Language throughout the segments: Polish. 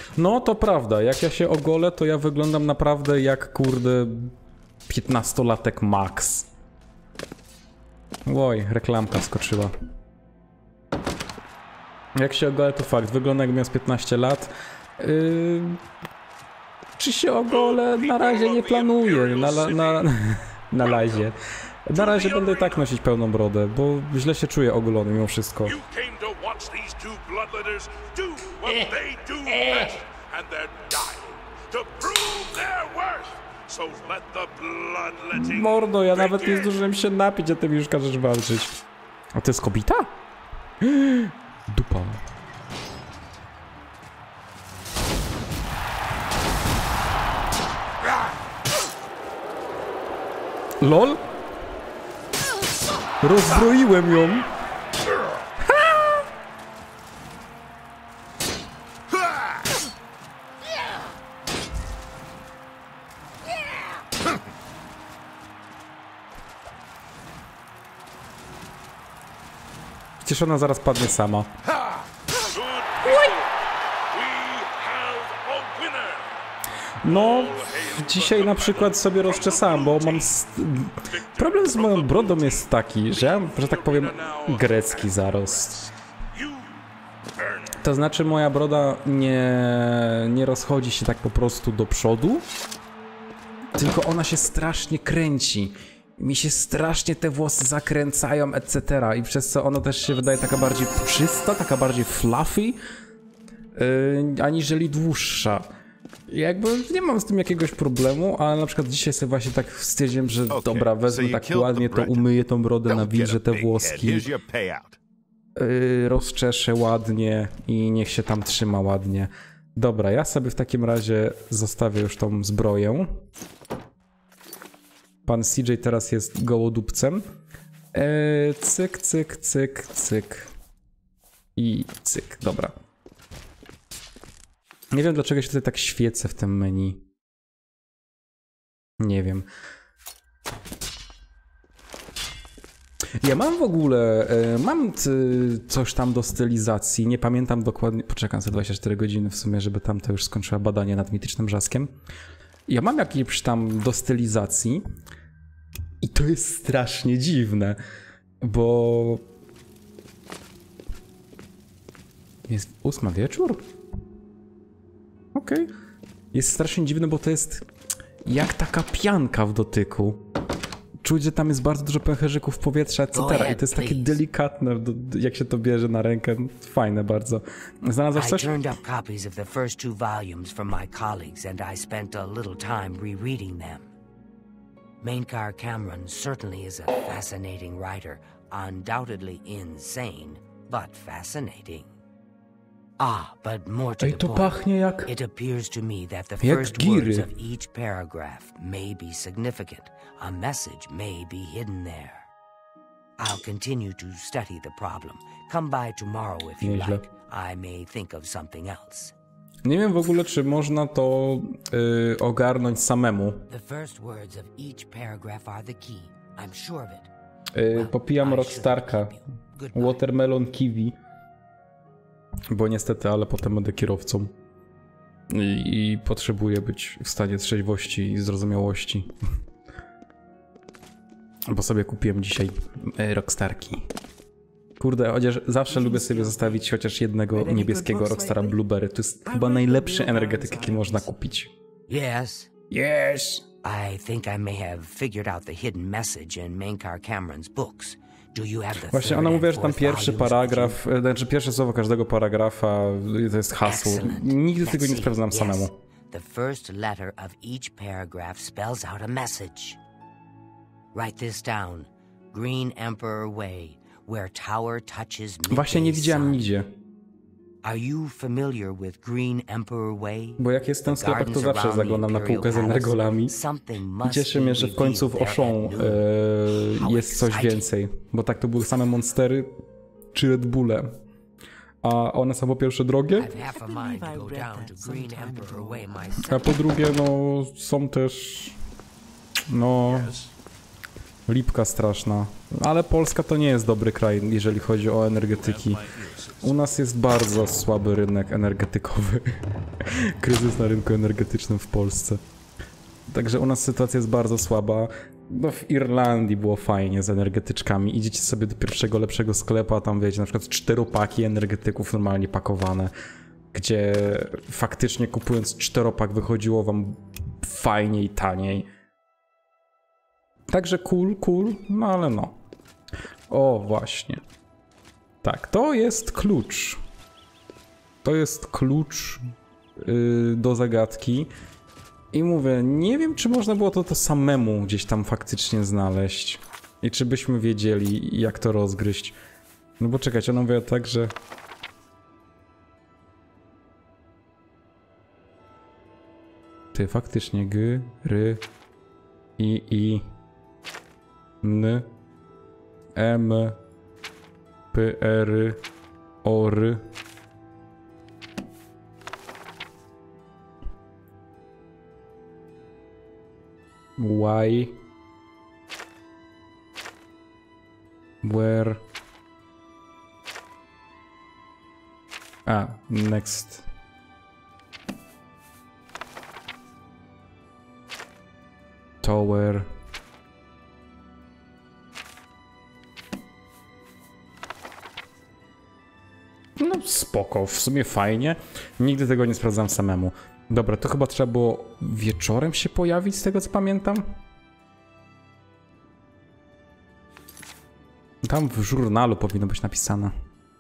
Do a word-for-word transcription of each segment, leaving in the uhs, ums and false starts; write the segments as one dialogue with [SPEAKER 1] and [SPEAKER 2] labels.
[SPEAKER 1] No to prawda, jak ja się ogolę, to ja wyglądam naprawdę jak kurde piętnastolatek max. Oj, reklamka wskoczyła. Jak się ogolę, to fakt, wygląda jakbym miał z piętnaście lat. Yy... Czy się ogolę? Na razie nie planuję, na, na, na, na razie. Na razie będę i tak nosić pełną brodę, bo źle się czuję ogolony mimo wszystko. Mordo, ja nawet nie zdążyłem się napić, a ty mi już każesz walczyć. A to jest kobieta? Dupa. LOL? Rozbroiłem ją. Przecież ona zaraz padnie sama. No, dzisiaj na przykład sobie rozczesałem, bo mam... Problem z moją brodą jest taki, że ja, że tak powiem, grecki zarost. To znaczy moja broda nie, nie rozchodzi się tak po prostu do przodu, tylko ona się strasznie kręci. Mi się strasznie te włosy zakręcają, et cetera. I przez co ona też się wydaje taka bardziej puszysta, taka bardziej fluffy, yy, aniżeli dłuższa. Jakby nie mam z tym jakiegoś problemu, ale na przykład dzisiaj sobie właśnie tak stwierdziłem, że okay, dobra, wezmę so tak ładnie, to umyję tą brodę, nawilżę te włoski, yy, rozczeszę ładnie i niech się tam trzyma ładnie. Dobra, ja sobie w takim razie zostawię już tą zbroję. Pan C J teraz jest gołodupcem. Eee, cyk, cyk, cyk, cyk. I cyk, dobra. Nie wiem, dlaczego się tutaj tak świecę w tym menu. Nie wiem. Ja mam w ogóle, e, mam coś tam do stylizacji, nie pamiętam dokładnie, poczekam za dwadzieścia cztery godziny w sumie, żeby tamto już skończyła badanie nad mitycznym brzaskiem. Ja mam jakieś tam do stylizacji i to jest strasznie dziwne, bo... Jest ósma wieczór? Okej. Okay. Jest strasznie dziwne, bo to jest jak taka pianka w dotyku. Czuć, że tam jest bardzo dużo pęcherzyków powietrza, et cetera. I to jest takie delikatne, jak się to bierze na rękę. Fajne bardzo. Znalazłeś coś?
[SPEAKER 2] I turned up copies of the first two volumes from my colleagues and I spent a little time rereading them. Mainkar Cameron certainly is a fascinating writer, undoubtedly insane, but fascinating. Ah, but more to
[SPEAKER 1] Ej,
[SPEAKER 2] the
[SPEAKER 1] to
[SPEAKER 2] point,
[SPEAKER 1] pachnie jak...
[SPEAKER 2] it appears to me that the
[SPEAKER 1] jak
[SPEAKER 2] first
[SPEAKER 1] giry.
[SPEAKER 2] words of each paragraph may be significant. A message may be hidden there. I'll continue to study the problem. Come by tomorrow if you
[SPEAKER 1] Nieźle.
[SPEAKER 2] like. I may think of something else.
[SPEAKER 1] Nie wiem w ogóle, czy można to yy, ogarnąć samemu.
[SPEAKER 2] The first words of each paragraph are the key. I'm sure of it.
[SPEAKER 1] Yy, popijam Rockstarka. Watermelon kiwi. Bo niestety, ale potem będę kierowcą. I, i potrzebuję być w stanie trzeźwości i zrozumiałości. Bo sobie kupiłem dzisiaj Rockstarki. Kurde, chociaż zawsze lubię sobie zostawić chociaż jednego niebieskiego Rockstara Blueberry. To jest chyba najlepszy energetyk, jaki można kupić.
[SPEAKER 2] Yes.
[SPEAKER 1] Yes!
[SPEAKER 2] I think I may have figured out the hidden message in Mainkar Cameron's books. Do you have the
[SPEAKER 1] Właśnie ona mówiła, że tam pierwszy paragraf, znaczy pierwsze słowo każdego paragrafa to jest hasło. Nigdy tego nie sprawdzam samemu.
[SPEAKER 2] The first letter of each paragraph spells out a message. Write this down. Green Emperor Way, where tower touches midday
[SPEAKER 1] Właśnie nie widziałem nigdzie.
[SPEAKER 2] Are you familiar with Green Emperor Way?
[SPEAKER 1] Bo jak jestem w sklepach, to zawsze zaglądam na półkę z energolami. I cieszy mnie, że w końcu w Auchan e, jest coś więcej. Bo tak to były same Monstery czy Red Bulle. A one są po pierwsze drogie, a po drugie no są też no lipka straszna. Ale Polska to nie jest dobry kraj, jeżeli chodzi o energetyki. U nas jest bardzo słaby rynek energetykowy. Kryzys na rynku energetycznym w Polsce. Także u nas sytuacja jest bardzo słaba. No w Irlandii było fajnie z energetyczkami. Idziecie sobie do pierwszego lepszego sklepu, a tam wiecie, na przykład czteropaki energetyków normalnie pakowane, gdzie faktycznie kupując czteropak wychodziło wam fajniej, taniej. Także cool, cool, no ale no. O, właśnie. Tak, to jest klucz. To jest klucz yy, do zagadki. I mówię, nie wiem, czy można było to, to samemu gdzieś tam faktycznie znaleźć. I czy byśmy wiedzieli, jak to rozgryźć. No bo czekajcie, ona mówiła tak, że... Ty, faktycznie G, R, I, I, N, M, P, R, O, R. Why? Where? A, next. Tower. No spoko, w sumie fajnie. Nigdy tego nie sprawdzam samemu. Dobra, to chyba trzeba było wieczorem się pojawić, z tego co pamiętam. Tam w żurnalu powinno być napisane.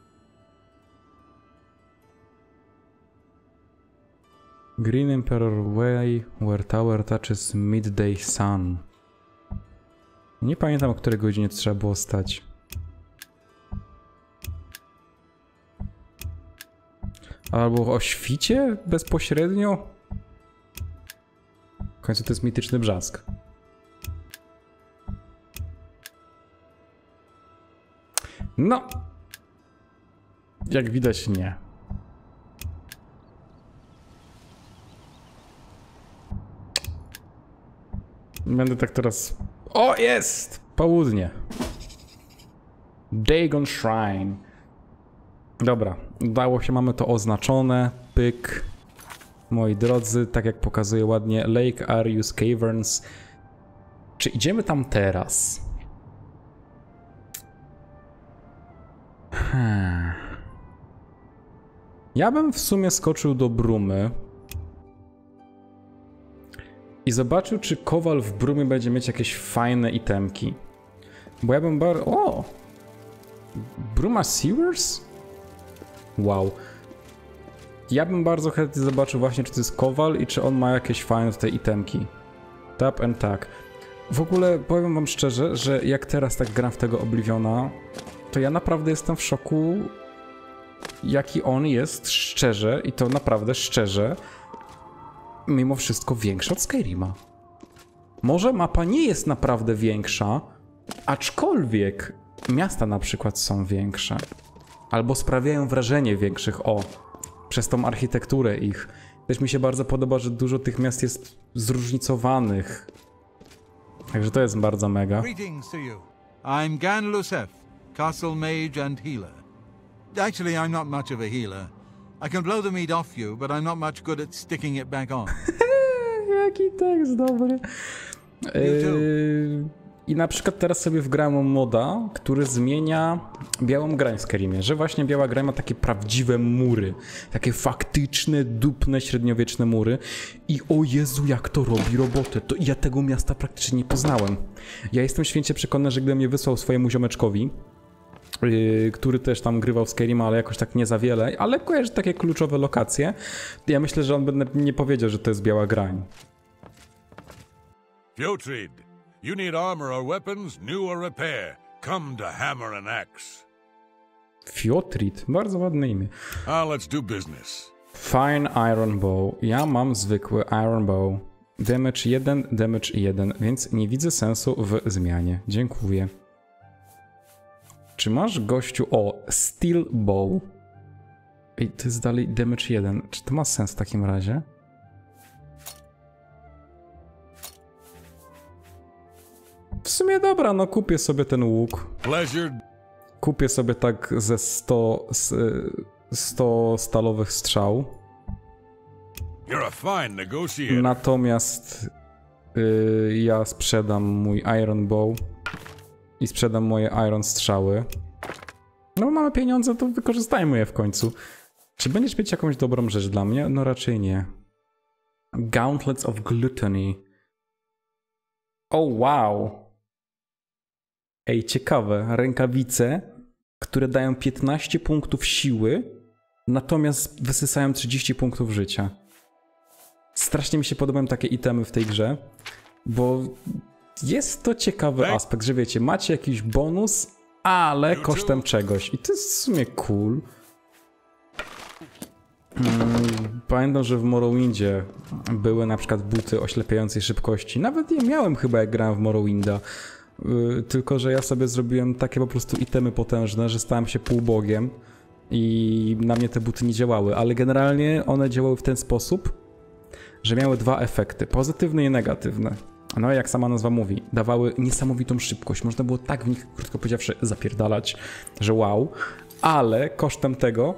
[SPEAKER 1] Green Emperor Way, where tower touches midday sun. Nie pamiętam, o której godzinie trzeba było stać. Albo o świcie bezpośrednio? W końcu to jest mityczny brzask. No. Jak widać, nie. Będę tak teraz... O, jest! Południe. Dagon Shrine. Dobra, udało się, mamy to oznaczone. Pyk. Moi drodzy, tak jak pokazuje ładnie Lake Arius Caverns. Czy idziemy tam teraz? Hmm. Ja bym w sumie skoczył do Brumy i zobaczył, czy Kowal w Brumie będzie mieć jakieś fajne itemki. Bo ja bym bardzo... O! Bruma Sewers? Wow. Ja bym bardzo chętnie zobaczył właśnie, czy to jest Kowal i czy on ma jakieś fajne tutaj itemki. Tap and tak. W ogóle powiem wam szczerze, że jak teraz tak gram w tego Obliviona, to ja naprawdę jestem w szoku, jaki on jest szczerze, i to naprawdę szczerze, mimo wszystko większy od Skyrima. Może mapa nie jest naprawdę większa, aczkolwiek miasta na przykład są większe. Albo sprawiają wrażenie większych, o, przez tą architekturę ich. Też mi się bardzo podoba, że dużo tych miast jest zróżnicowanych. Także to jest bardzo mega.
[SPEAKER 3] Greetings to you. I'm Gan Lusef, Castle Mage and Healer. Actually, I'm not much of a healer. I can blow the meat off you, but I'm not much good at sticking it back on.
[SPEAKER 1] Jaki tekst dobry. Yy, I na przykład teraz sobie wgrałem moda, który zmienia białą grań w Skyrimie, że właśnie biała grań ma takie prawdziwe mury, takie faktyczne, dupne, średniowieczne mury i o Jezu, jak to robi robotę, to ja tego miasta praktycznie nie poznałem. Ja jestem święcie przekonany, że gdybym je wysłał swojemu ziomeczkowi, Yy, który też tam grywał w Skyrima, ale jakoś tak nie za wiele, ale kojarzy takie kluczowe lokacje, ja myślę, że on by nie powiedział, że to jest biała grań.
[SPEAKER 4] Fjotrid, you need armor or weapons, new or repair. Come to Hammer and Axe.
[SPEAKER 1] Fjotrid, bardzo ładne imię.
[SPEAKER 4] Ah, let's do business.
[SPEAKER 1] Fine Iron Bow. Ja mam zwykły Iron Bow. Damage jeden, damage jeden, więc nie widzę sensu w zmianie. Dziękuję. Czy masz, gościu... O, Steel Bow. I to jest dalej damage jeden. Czy to ma sens w takim razie? W sumie dobra, no kupię sobie ten łuk.
[SPEAKER 4] Pleasure.
[SPEAKER 1] Kupię sobie tak ze sto, sto stalowych strzał.
[SPEAKER 4] You're a fine negotiator.
[SPEAKER 1] Natomiast yy, ja sprzedam mój Iron Bow i sprzedam moje Iron Strzały. No mamy pieniądze, to wykorzystajmy je w końcu. Czy będziesz mieć jakąś dobrą rzecz dla mnie? No raczej nie. Gauntlets of Gluttony. O wow. Ej, ciekawe. Rękawice, które dają piętnaście punktów siły, natomiast wysysają trzydzieści punktów życia. Strasznie mi się podobają takie itemy w tej grze, bo jest to ciekawy aspekt, że wiecie, macie jakiś bonus, ale kosztem czegoś. I to jest w sumie cool. Pamiętam, że w Morrowindzie były na przykład buty oślepiającej szybkości. Nawet je miałem chyba, jak grałem w Morrowinda. Tylko że ja sobie zrobiłem takie po prostu itemy potężne, że stałem się półbogiem i na mnie te buty nie działały. Ale generalnie one działały w ten sposób, że miały dwa efekty. Pozytywny i negatywny. No jak sama nazwa mówi, dawały niesamowitą szybkość. Można było tak w nich, krótko powiedziawszy, zapierdalać, że wow. Ale kosztem tego,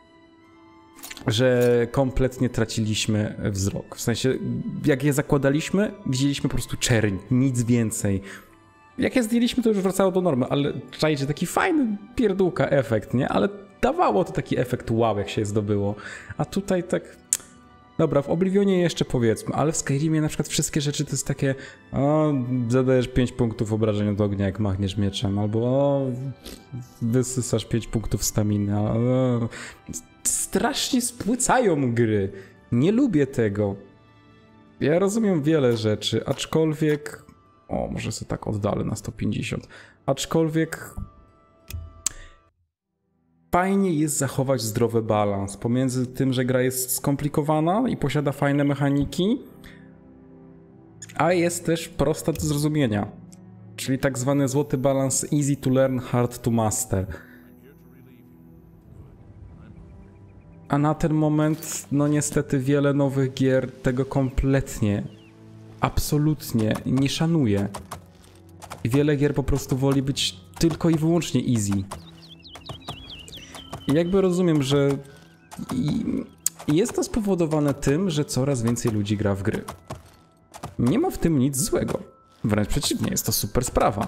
[SPEAKER 1] że kompletnie traciliśmy wzrok. W sensie, jak je zakładaliśmy, widzieliśmy po prostu czerń, nic więcej. Jak je zdjęliśmy, to już wracało do normy, ale czajcie, taki fajny pierdółka efekt, nie? Ale dawało to taki efekt wow, jak się je zdobyło. A tutaj tak... Dobra, w Oblivionie jeszcze powiedzmy, ale w Skyrimie na przykład wszystkie rzeczy to jest takie o, zadajesz pięć punktów obrażeń od ognia, jak machniesz mieczem, albo o, wysysasz pięć punktów staminy. O, strasznie spłycają gry. Nie lubię tego. Ja rozumiem wiele rzeczy, aczkolwiek... O, może sobie tak oddalę na sto pięćdziesiąt. Aczkolwiek... Fajnie jest zachować zdrowy balans pomiędzy tym, że gra jest skomplikowana i posiada fajne mechaniki, a jest też prosta do zrozumienia. Czyli tak zwany złoty balans easy to learn, hard to master. A na ten moment, no niestety wiele nowych gier tego kompletnie, absolutnie nie szanuje. I wiele gier po prostu woli być tylko i wyłącznie easy. I jakby rozumiem, że jest to spowodowane tym, że coraz więcej ludzi gra w gry. Nie ma w tym nic złego. Wręcz przeciwnie, jest to super sprawa.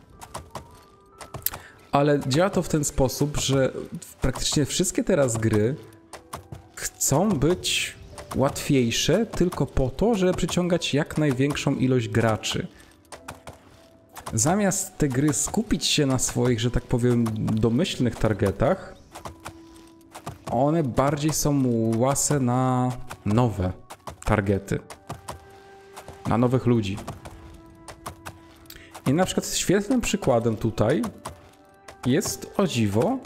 [SPEAKER 1] Ale działa to w ten sposób, że praktycznie wszystkie teraz gry chcą być łatwiejsze tylko po to, żeby przyciągać jak największą ilość graczy. Zamiast te gry skupić się na swoich, że tak powiem, domyślnych targetach, one bardziej są łase na nowe targety. Na nowych ludzi. I na przykład świetnym przykładem tutaj jest, o dziwo...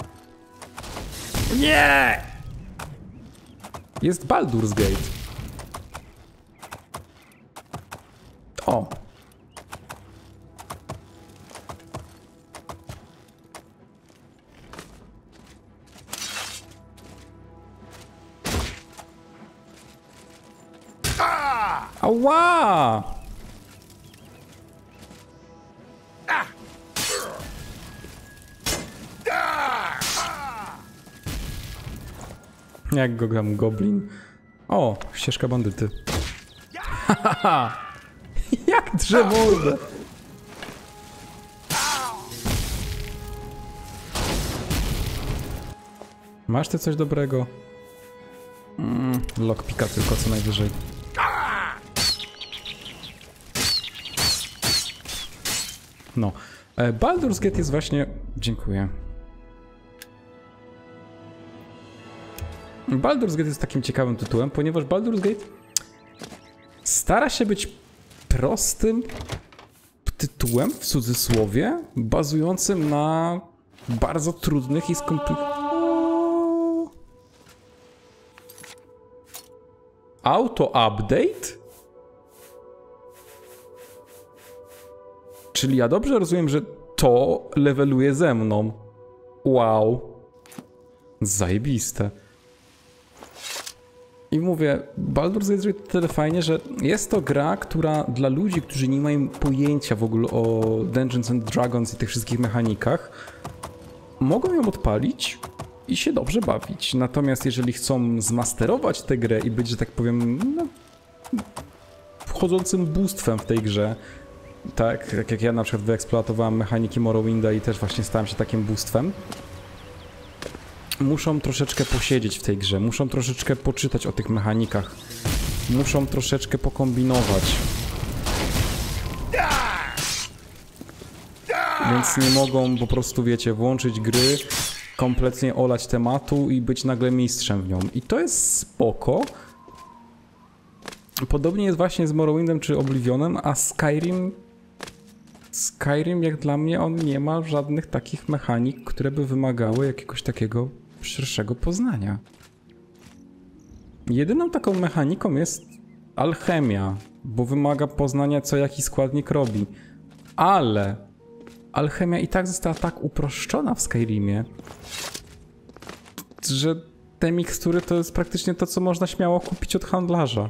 [SPEAKER 1] Nie! Jest Baldur's Gate. O! Ała! Jak go gram, goblin? O, ścieżka bandyty. Hahaha! Jak drze mordę! Masz ty coś dobrego? Mm, lockpicka tylko co najwyżej. No. Baldur's Gate jest właśnie... Dziękuję. Baldur's Gate jest takim ciekawym tytułem, ponieważ Baldur's Gate stara się być prostym tytułem, w cudzysłowie, bazującym na bardzo trudnych i skomplikowanych... Auto-update? Czyli ja dobrze rozumiem, że to leveluje ze mną. Wow. Zajebiste. I mówię, Baldur's Gate zrobił tyle fajnie, że jest to gra, która dla ludzi, którzy nie mają pojęcia w ogóle o Dungeons and Dragons i tych wszystkich mechanikach, mogą ją odpalić i się dobrze bawić. Natomiast jeżeli chcą zmasterować tę grę i być, że tak powiem, no, wchodzącym bóstwem w tej grze, tak, tak jak ja na przykład wyeksploatowałem mechaniki Morrowinda i też właśnie stałem się takim bóstwem, muszą troszeczkę posiedzieć w tej grze, muszą troszeczkę poczytać o tych mechanikach, muszą troszeczkę pokombinować. Więc nie mogą po prostu, wiecie, włączyć gry, kompletnie olać tematu i być nagle mistrzem w nią. I to jest spoko. Podobnie jest właśnie z Morrowindem czy Oblivionem, a Skyrim... Skyrim, jak dla mnie, on nie ma żadnych takich mechanik, które by wymagały jakiegoś takiego szerszego poznania. Jedyną taką mechaniką jest alchemia, bo wymaga poznania, co jaki składnik robi. Ale alchemia i tak została tak uproszczona w Skyrimie, że te mikstury to jest praktycznie to, co można śmiało kupić od handlarza.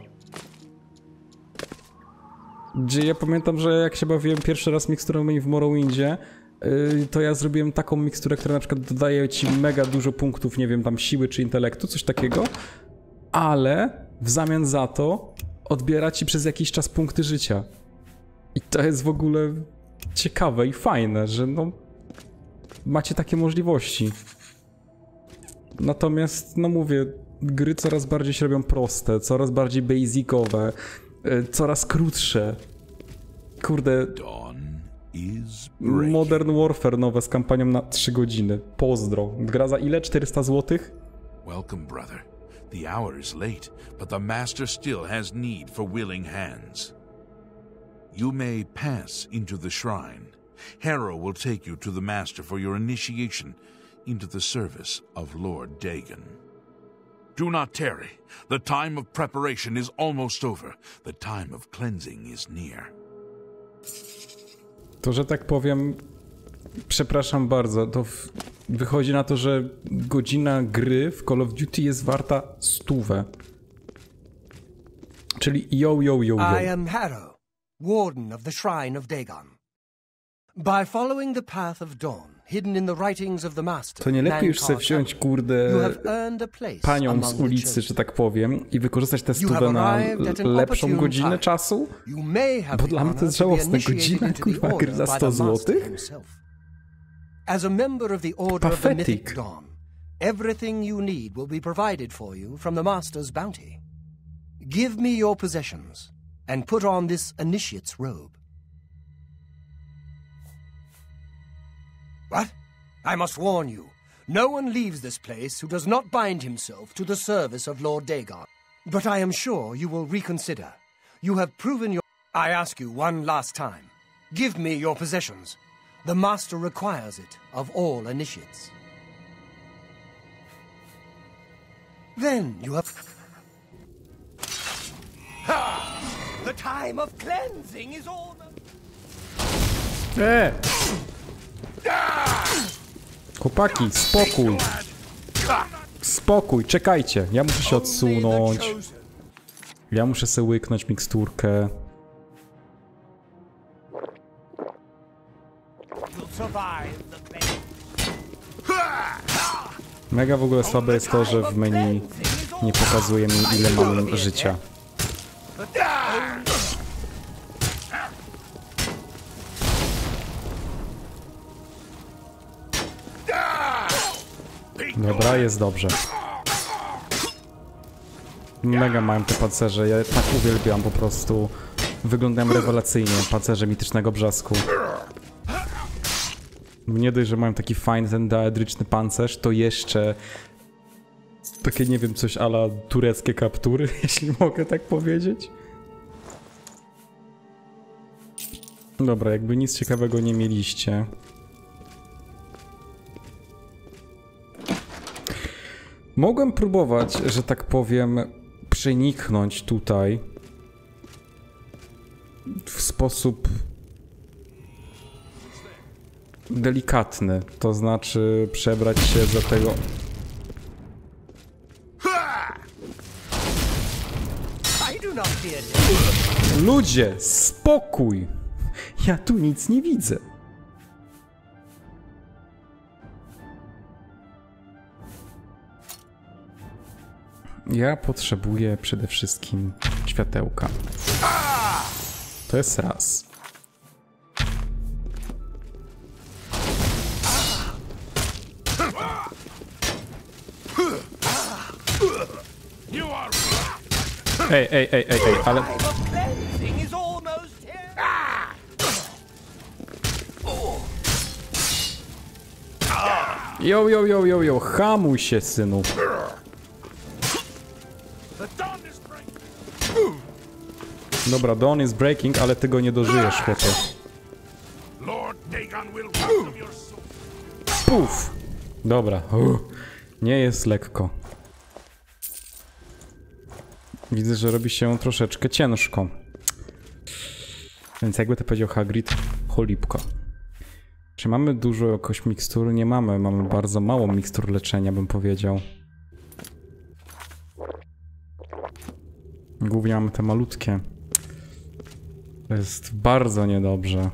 [SPEAKER 1] Gdzie ja pamiętam, że jak się bawiłem pierwszy raz miksturami w Morrowindzie, yy, to ja zrobiłem taką miksturę, która na przykład dodaje ci mega dużo punktów, nie wiem, tam siły czy intelektu, coś takiego, ale w zamian za to odbiera ci przez jakiś czas punkty życia. I to jest w ogóle ciekawe i fajne, że no macie takie możliwości. Natomiast, no mówię, gry coraz bardziej się robią proste, coraz bardziej basicowe, coraz krótsze. Kurde, Modern Warfare nowe z kampanią na trzy godziny. Pozdro. Gra za ile? czterysta złotych?
[SPEAKER 5] Welcome, brother. The hour is late, but the master still has need for willing hands. You may pass into the shrine. Harrow will take you to the master for your initiation into the service of Lord Dagon. Do not tarry. The time of preparation is almost over. The time of cleansing is near.
[SPEAKER 1] To, że tak powiem, przepraszam bardzo, to w... wychodzi na to, że godzina gry w Call of Duty jest warta stówę. Czyli yo, yo, yo, yo.
[SPEAKER 6] I am Harrow, Warden of the Shrine of Dagon. By following the path of dawn, hidden in the writings of the master,
[SPEAKER 1] to nie lepiej już sobie wziąć, kurde, panią z ulicy, że tak powiem, i wykorzystać tę stówę na lepszą godzinę czasu? Bo dla mnie to jest żałosne. Godzina, kurwa, gry za sto złotych?
[SPEAKER 6] As a member of the Order of the Mythic Dawn, everything you need will be provided for you from the master's bounty. Give me your possessions and put on this initiate's robe. What? I must warn you, no one leaves this place who does not bind himself to the service of Lord Dagon. But I am sure you will reconsider. You have proven your... I ask you one last time. Give me your possessions. The master requires it of all initiates. Then you have... Ha! The time of cleansing is all...
[SPEAKER 1] E! Chłopaki, spokój. Spokój, czekajcie. Ja muszę się odsunąć. Ja muszę sobie łyknąć miksturkę. Mega w ogóle słabe jest to, że w menu nie pokazuje mi, ile mam życia. Dobra, jest dobrze. Mega mają te pancerze, ja tak uwielbiam po prostu. Wyglądają rewelacyjnie, pancerze mitycznego brzasku. Nie dość, że mają taki fajny ten daedryczny pancerz, to jeszcze takie, nie wiem, coś a la tureckie kaptury, jeśli mogę tak powiedzieć. Dobra, jakby nic ciekawego nie mieliście. Mogłem próbować, że tak powiem, przeniknąć tutaj w sposób delikatny, to znaczy przebrać się za tego... Ludzie, spokój! Ja tu nic nie widzę. Ja potrzebuję przede wszystkim światełka. To jest raz. Ej, ej, ej, ej, ej, ale... Jo, jo, jo, jo, jo, hamuj się, synu. Dobra, dawn is breaking, ale ty go nie dożyjesz, chłopie. Puf! Dobra, uff, nie jest lekko. Widzę, że robi się troszeczkę ciężko. Więc jakby to powiedział Hagrid, cholipko. Czy mamy dużo jakoś mikstur? Nie mamy, mamy bardzo mało mikstur leczenia, bym powiedział. Głównie mamy te malutkie. To jest bardzo niedobrze.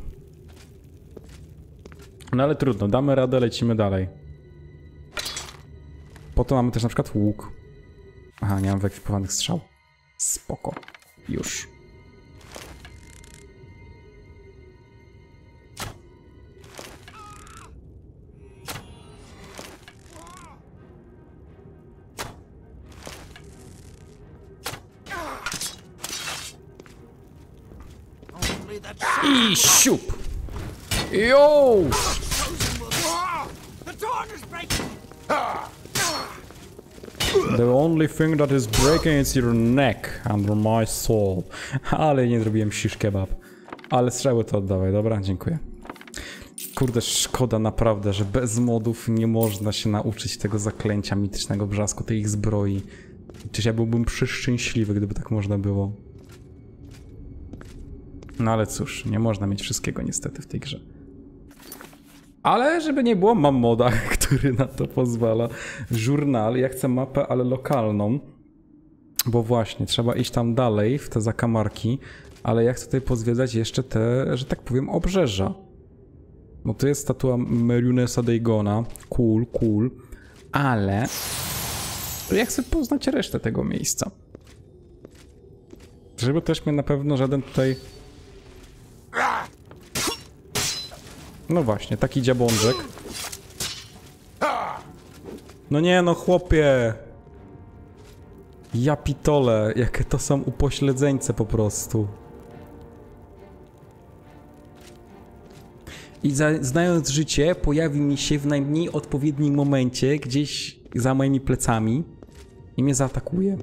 [SPEAKER 1] No ale trudno, damy radę, lecimy dalej. Po to mamy też na przykład łuk. Aha, nie mam wyekwipowanych strzał. Spoko. Już. I siup! Yo! The only thing that is breaking is your neck under my soul. Ale nie zrobiłem shish kebab. Ale strzały to oddawaj, dobra? Dziękuję. Kurde, szkoda naprawdę, że bez modów nie można się nauczyć tego zaklęcia mitycznego brzasku, tej ich zbroi. Czyż ja byłbym przeszczęśliwy, gdyby tak można było. No ale cóż, nie można mieć wszystkiego niestety w tej grze. Ale żeby nie było, mam moda, który na to pozwala. Żurnal, ja chcę mapę, ale lokalną. Bo właśnie, trzeba iść tam dalej, w te zakamarki. Ale ja chcę tutaj pozwiedzać jeszcze te, że tak powiem, obrzeża. Bo tu jest statua Merionesa Daegona. Cool, cool. Ale ja chcę poznać resztę tego miejsca. Żeby też mnie na pewno żaden tutaj... No właśnie, taki dziabączek. No nie no, chłopie. Ja pitole, jakie to są upośledzeńce po prostu. I za, znając życie, pojawi mi się w najmniej odpowiednim momencie, gdzieś za moimi plecami i mnie zaatakuje.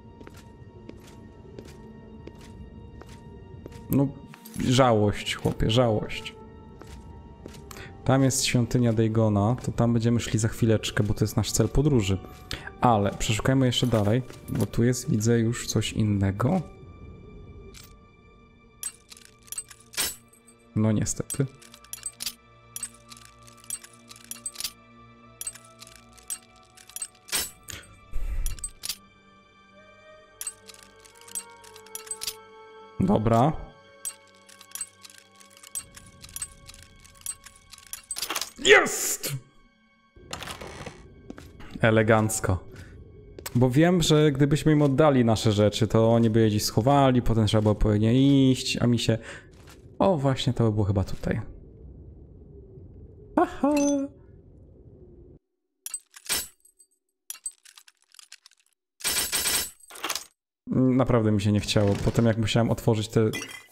[SPEAKER 1] No, żałość, chłopie, żałość. Tam jest świątynia Daegona, to tam będziemy szli za chwileczkę, bo to jest nasz cel podróży. Ale przeszukajmy jeszcze dalej, bo tu jest, widzę, już coś innego. No niestety. Dobra. Jest! Elegancko. Bo wiem, że gdybyśmy im oddali nasze rzeczy, to oni by je gdzieś schowali, potem trzeba było po nie iść, a mi się... O, właśnie to by było chyba tutaj. Aha! Naprawdę mi się nie chciało. Potem jak musiałem otworzyć te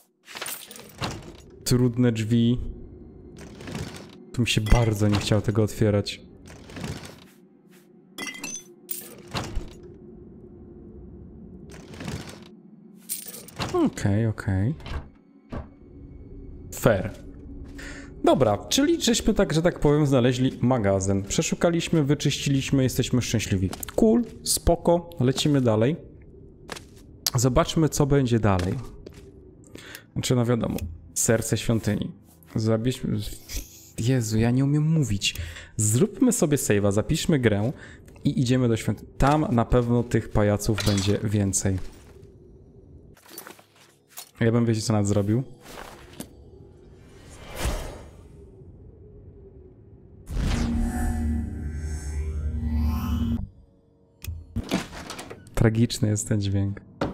[SPEAKER 1] trudne drzwi, to mi się bardzo nie chciało tego otwierać. Okej, okay, okej. Okay. Fair. Dobra, czyli żeśmy tak, że tak powiem, znaleźli magazyn. Przeszukaliśmy, wyczyściliśmy, jesteśmy szczęśliwi. Cool, spoko, lecimy dalej. Zobaczmy, co będzie dalej. Znaczy, no wiadomo, serce świątyni. Zabierzmy... Jezu, ja nie umiem mówić. Zróbmy sobie save'a, zapiszmy grę i idziemy do świątyni. Tam na pewno tych pajaców będzie więcej. Ja bym, wiecie, co nawet zrobił? tragiczny jest ten dźwięk.